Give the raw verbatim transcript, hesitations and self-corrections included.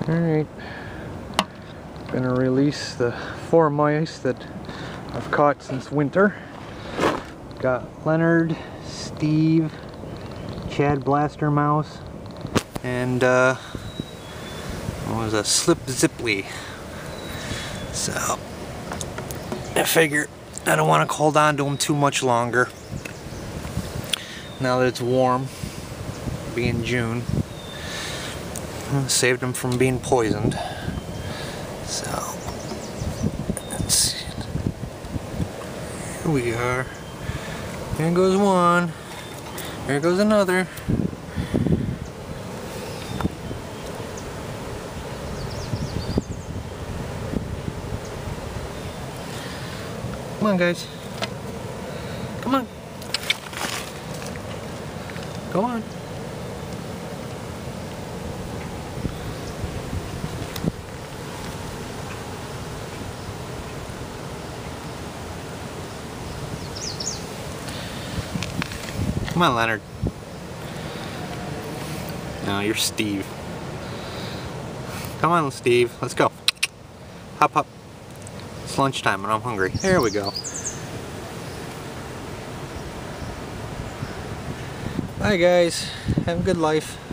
Alright, gonna release the four mice that I've caught since winter. Got Lynerd, Steve, Chad Blastermouse, and uh, what was that? Slipp Zippley. So I figure I don't want to hold on to them too much longer. Now that it's warm, being June, I saved them from being poisoned. So let's see. Here we are. There goes one. There goes another. Come on, guys. Come on. Go on. Come on, Lynerd. No, you're Steve. Come on, Steve. Let's go. Hop, hop. It's lunchtime and I'm hungry. There we go. Bye, guys. Have a good life.